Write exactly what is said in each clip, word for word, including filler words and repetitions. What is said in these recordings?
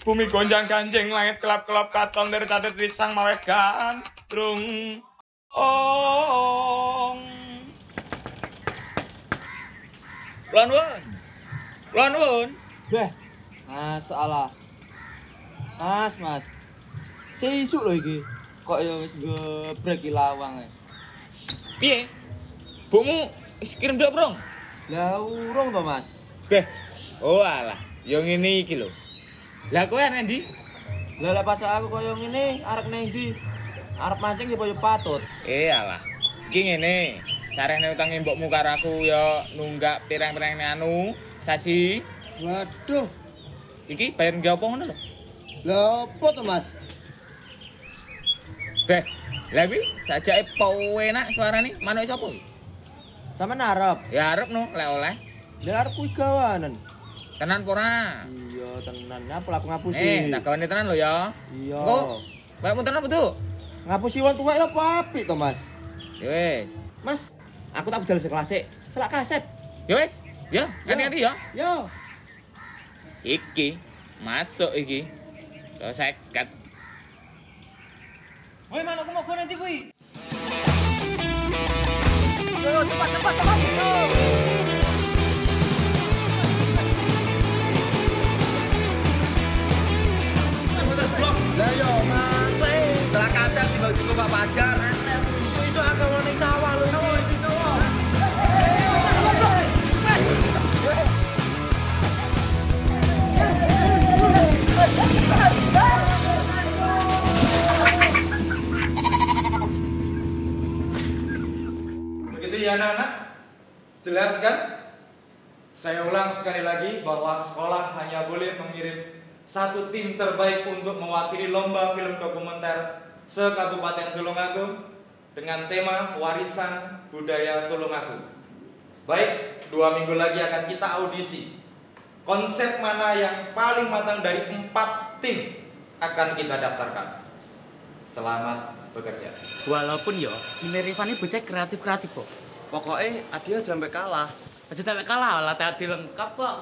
Bumi gonjang ganjing, langit kelap-kelap katon dari cadet risang maweh gandrung. Ong. Kulon wun. Kulon wun. Beh, masalah. Mas, mas. Sesuk lho iki. Kok ya wis gebrek iki lawang e. Piye? Bukmu wis kirim ndok, Brong? Lah urung to, Mas. Beh. Oh alah, yo ngene iki lho. Lah kowe arep ndi? Lah lek pacak aku koyo ngene arep nang ndi? Arep mancing ya koyo patut. Eh alah. Iki ngene, sarehne utange mbokmu karo aku yo nunggak pirang-pirang anu sasi. Waduh. Iki bayar nggih apa ngono lho? Lah apa to, Mas? Beh, lah kuwi sajake penak suarane manuk sapa iki? Sampeyan arep? Ya arep no, lek oleh. Lah arep kuwi gawanen. Tenan apa ora? Iya, tenan. Nyapa aku ngapusi. Eh, tak gawane tenan lho ya. Iya. Engko, bayarmu tenan betul. Ngapusi wong tuwek ya apa apik to, Mas? Ya wis. Mas, aku tak budal sekelas sik. Selak kasep. Ya wis. Ya, ganti-ganti ya. Yo. Iki masuk iki. So seket. Woi, manukku mau gue nanti kuwi. Yo, cepat cepat cepat. Yo. Lah yo, mate. Selak kasep dibagi ke Pak Pajar. Isu-isu aku ngene sawah lho iki. Begitu ya anak-anak? Jelas kan? Saya ulang sekali lagi bahwa sekolah hanya boleh mengirim satu tim terbaik untuk mewakili lomba film dokumenter se-Kabupaten Tulungagung dengan tema Warisan Budaya Tulungagung. Baik, dua minggu lagi akan kita audisi. Konsep mana yang paling matang dari empat tim akan kita daftarkan. Selamat bekerja. Walaupun yo, ini Rifani bocah kreatif-kreatif kok. Pokoknya Adia sampai kalah. Aja sampai kalah, latih Adi lengkap kok.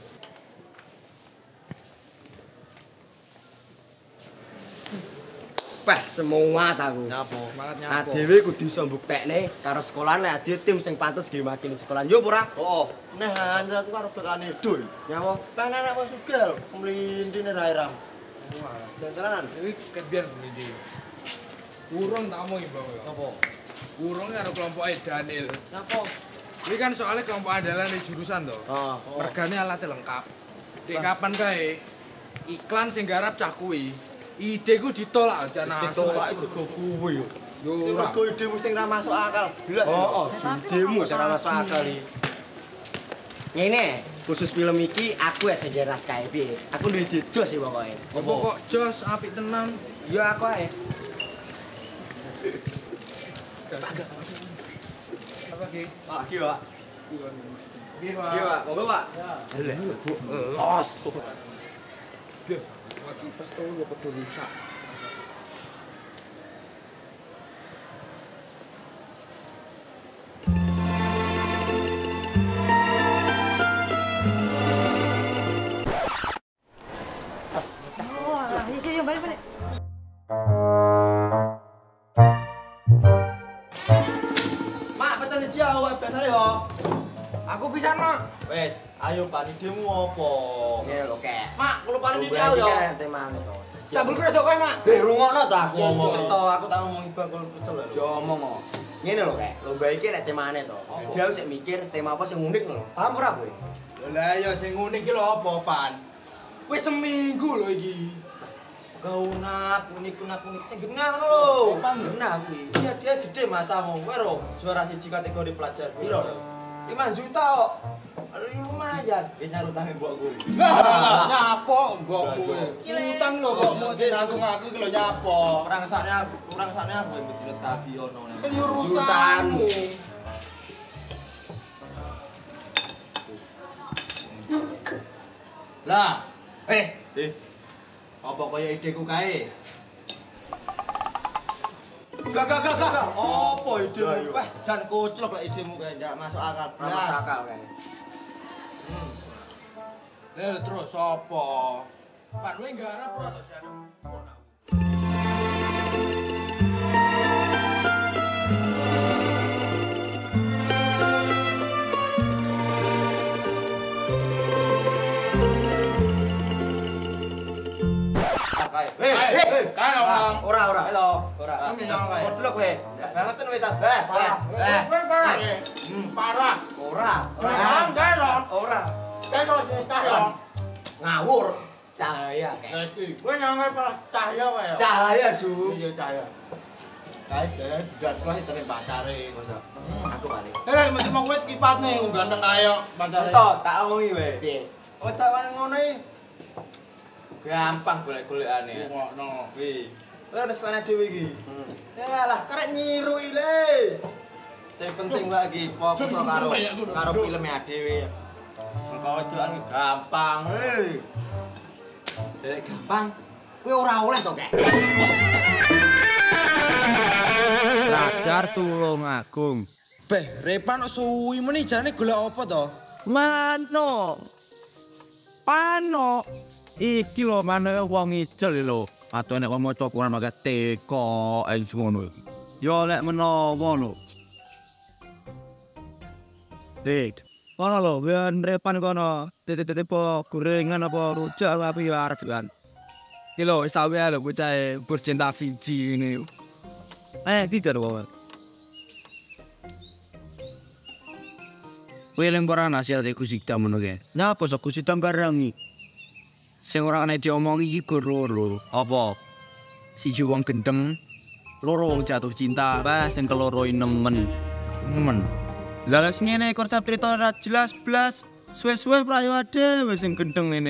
Peh semua tahu. Nyapo? Semangat nyapo. Adewe kudu iso mbuktekne karo sekolah nek ade tim sing pantes nggih makili sekolah. Yo ora? Oh, nah anjir aku karo bekane dul. Nyapo? Lah anak wis sugih mlindine ra iram. Wah, jantaran. Iki kebiar mlindi. Urung tak omongi, Bang. Apa? Urung karo kelompoke Daniel. Nyapo? Iki kan soalnya kelompok andalan di jurusan to. Oh, Mergane alatnya lengkap. Dek kapan kae iklan sing garap cah kuwi. Ideku ditolak aja nah. ditolak itu kuwi yo. Yo Ora ora. go idemu sing ra masuk akal. Jelas. Oh, oh, idemu sing ra masuk akal iki. Ngene, khusus film iki aku sing geras kae piye. Aku duwe ide jos sih pokoke. Apa kok jos apik tenan. Ya aku ae. Apa ki? Pak, iki, Pak. Ki, Pak. Iki, Pak. Monggo, Pak. Los. Duh, waktu pas tau lu pedo rusak. Mak, betul jauh biasane yo. Aku bisa nak. Wes, ayo Pak, idemu apa? Ngene lho kek. Mak, kulo paling ide aku yo. Temane to. Sabulku rada kowe, Mak. Eh, rungokno to aku Iya, ngomong. iya. Seto, aku tak ngomongi bakul pecel lho. Aja omong kok. Ngene lho kek. Lomba iki nek temane to. Dia sik mikir tema apa sing unik lho. Paham ora kowe? Lah ya sing unik ki lho apa, Pan? Wis seminggu lho iki. Gaunak, unik unik unik sing genah ngono lho. Pang genah kuwi. Iya, dia gede masamu. Kowe ro juara siji kategori pelajar. Piro? lima juta kok. Lumayan. Iki nyaru tangi mbokku. Nyapo mbokmu. Utang lho Kok mau nanggung aku ki lho nyapo. Orang sakne orang sakne aku yang ditetapi ono. Kan yo urusanmu. Lah, eh, Eh, apa kaya ideku kae? gak gak gak gak. Apa idemu? Wah, jan koclok lah idemu kayak ndak masuk akal. Ora masuk akal kae. Eh, terus apa? Pan kowe nggarap ora to jane. Hei, hei, Kan orang. ora ora ayo. Ora. Kami nyong kae. Kodlok kowe. Bangetan kowe ta. Eh, eh. Kowe parah. Parah. Ora. Ora kae lho. Ora. Kae kok cah yo. Ngawur. Cahaya kayak. Lah iki kowe nyong kae parah cahya wae yo. Cahaya, Ju. Iya cahya. Kae deh gas wae terus pacare. Masa. Aku balik. Eh mesti mau kowe kipatne ganteng kae yo pacare. Entok, tak omongi wae. Piye? Oh, cawan ngono iki. Gampang golek-golekane. Ngono. Wi. Ora wis kelane dhewe iki. Ya lah, karek nyirui le. Sing penting wae iki fokus karo karo filme dhewe. Engko ojoan iki gampang. Hei. Dek gampang. Kuwi ora oleh to, Kek. Radar Tulung Agung. Beh, Repan kok suwi meni jane golek apa to? Mano. Pano. Iki lho maneh wong ijel lho. Atau nek wong maca Quran maka teko ing ngono iki. Yo lek menawa lho. Dik. Kono lho, ben Repan kono. Titik-titik po gorengan apa rujak apa yo arep kan. Iki lho wis sawe lho bocah bercinta siji ngene. Eh, tidak lho. Kowe lem ora nasihat iku sikta ngono ke. Nyapa sok kusitam barang iki? Sing ora ana diomongi iki gur loro. Apa? Siji wong gendeng, loro wong jatuh cinta. Bah sing keloro nemen. Nemen. Lah lek ngene konsep cerita ora jelas blas. Suwe-suwe prayo ade wis sing gendeng ngene.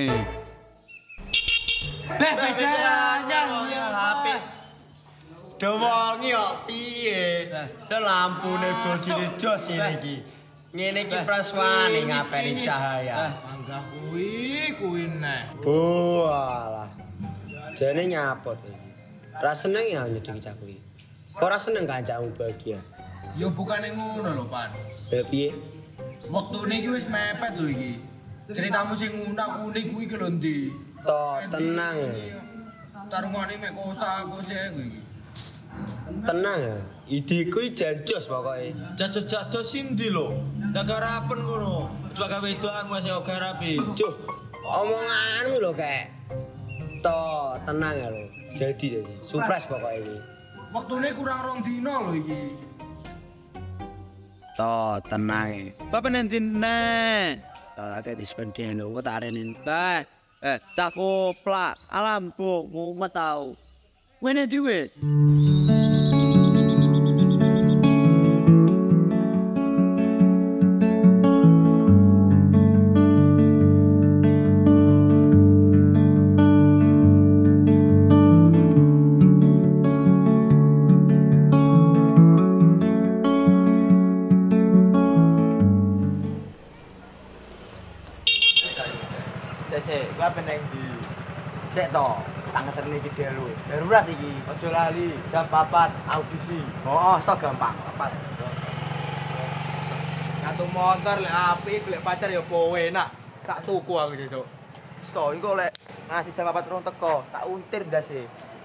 Beh, bedanya H P. Domongi kok piye? Lah lampune bodine jos ngene iki. Ngene iki praswane ngapeni cahaya. Anggah kuwi kuwi neh. Oh alah. Jane nyapot iki. Ora seneng ya nyedeki cah kuwi. Ora seneng kancamu bahagia. Ya bukane ngono lho, Pan. Lah piye? Waktune iki wis mepet lho iki. Ceritamu sing unak-unik kuwi ki lho ndi? To tenang. Tarungane mek kosa-kose kuwi iki. Tenang ya. Ideku jan jos pokoke. Jajos-jajos sindi lho. Dagarapen ngono. Coba wedokan wis yo garapi. Juh, omonganmu lho kek. To tenang ya lho. Jadi jadi surprise pokoke iki. Waktune kurang rong dina lho iki. To tenang. Bapak nanti nek. Ate dispenden lho kok tarenin. Bah, eh tak koplak alam bu mumet tau. Wene duwe. Sik, kowe apa nang ndi? Sik to, tak ngeteni iki delu. Darurat iki. Aja lali, jam papat audisi. Oh, stok gampang. Papat. Ngatu motor lek apik lek pacar ya powe enak. Tak tuku aku sesuk. Stok iku lek ngasih jam papat urung teko, tak untir ndase.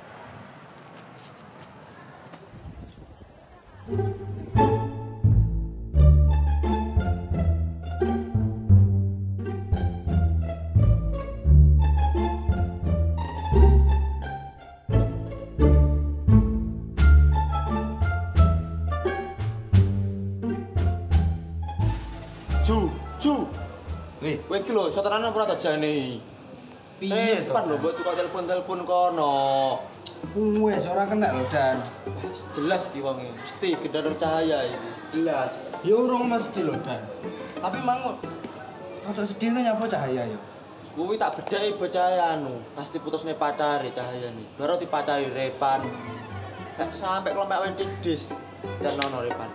Ju, ju. Wih, kowe iki lho soteran ora ta jane. Piye to? Pan lho mbok tukok telepon-telepon kono. Wes ora kena lho Dan. Jelas iki wonge. Mesti gendar cahaya iki. Jelas. Ya urung mesti lho, Dan. Tapi mang Untuk sedihnya nyapa cahaya yo. Kuwi tak bedhaki bocah anu, pas diputusne pacare cahayane. Baru dipacari Repan. Nek sampe kelompok wendik dis. Tenono Repan.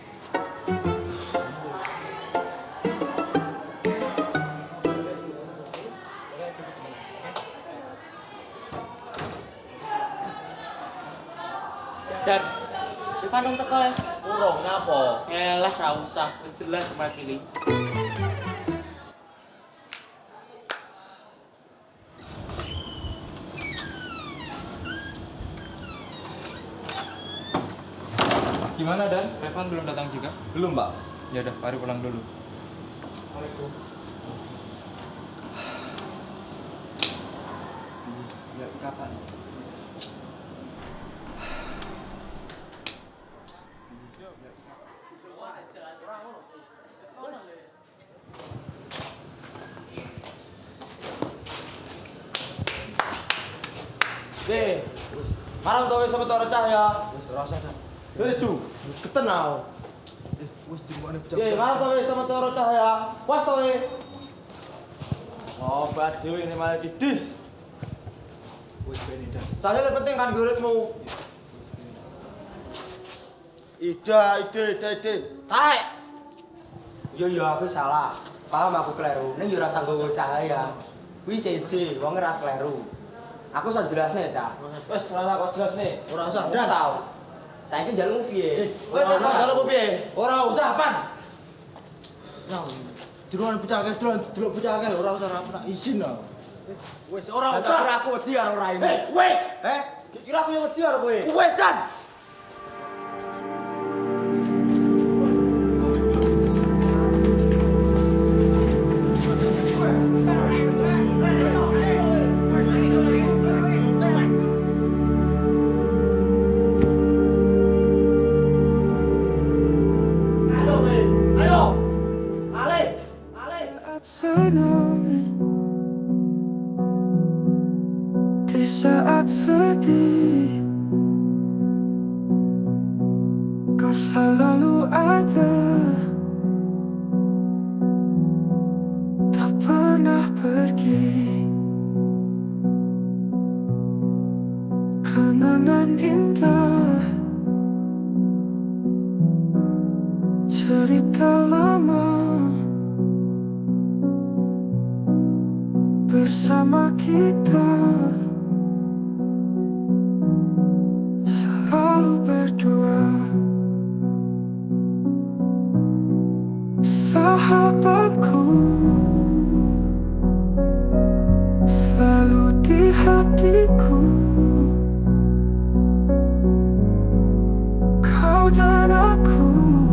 Dan Rifan dong teko ya. Urung nyapa? Elah ra usah, wis jelas sama pilih. Gimana Dan? Revan belum datang juga? Belum, Pak. Ya udah, mari pulang dulu. Ya, kapan? Weh, marang to wis sementara cahya. Wis ora usah. Wis ju, ketenau. Wis dimane bocah. Eh, marang to wis sementara cahya. Was to weh. Oh, bad dhewe ini malah didis. Wis bene dah. Cahya lebih penting kan guritmu. Ida, ide, ide, ide. Taek. Yo yo aku salah. Paham aku kleru. Ning yo ora sanggo cahaya. Kuwi seje, wong ora kleru. Aku iso jelasne, Cah. Wis ora kok jelasne. Ora usah ndak tau. Saiki njalukmu piye? Kowe tak njalukku piye? Ora usah, Pan. Nah, durungan bocah akeh, durungan delok bocah akeh ora usah ora izin lah. Wis ora usah. Kira aku wedi karo raine. Wis. Eh, kira aku yang wedi karo kowe. Wis, Dan. Di saat sedih, kau selalu ada, tak pernah pergi. Kenangan indah, cerita lama bersama kita, selalu berdua, sahabatku, selalu di hatiku. Kau dan aku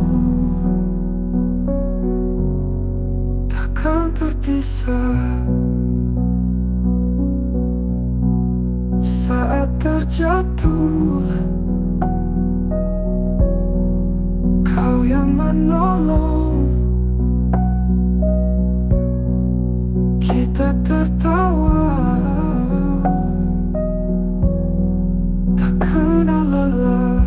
takkan terpisah. Saat terjatuh, kau yang menolong. Kita tertawa, tak kenal lelah.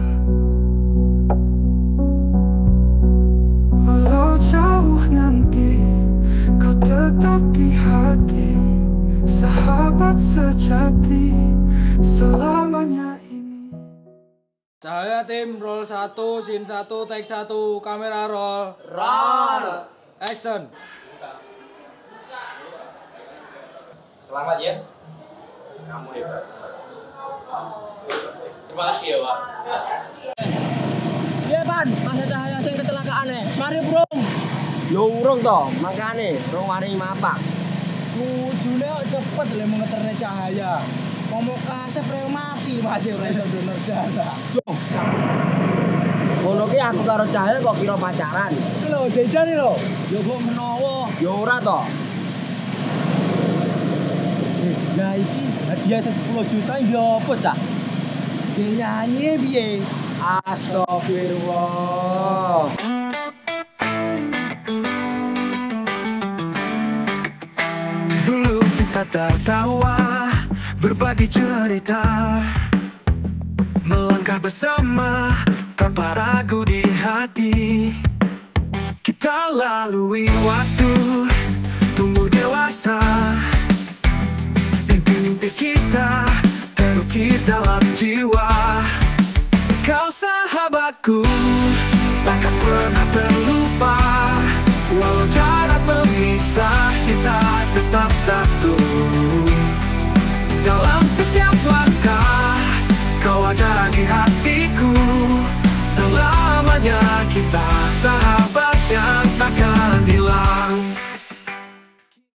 Walau jauh nanti, kau tetap di hati. Sahabat sejati selamanya ini. Cahaya tim roll satu, scene satu, take satu, kamera roll. Roll. Action. Selamat ya. Kamu hebat. Terima kasih ya, Pak. Iya, Pan. Masa cahaya sing kecelakaan e. Mari, Bro. Yo urung to, makane rong mari mapak. Tujune kok cepet le mengeterne cahaya. Ngomong kasep reo mati masih ora iso donor darah. Ngono ki aku karo cahaya kok kira pacaran. Iki lho jejane lho. Yo kok menawa. Yo ora to. Nah iki hadiah sepuluh juta iki opo, Cak? Nyanyi piye? Astagfirullah. Dulu kita tertawa, berbagi cerita, melangkah bersama tanpa ragu di hati. Kita lalui waktu, tumbuh dewasa, mimpi kita terukir dalam jiwa. Kau sahabatku, takkan pernah terlupa. Walau jarak memisah, kita tetap satu. Dalam setiap langkah, kau ada di hatiku. Selamanya kita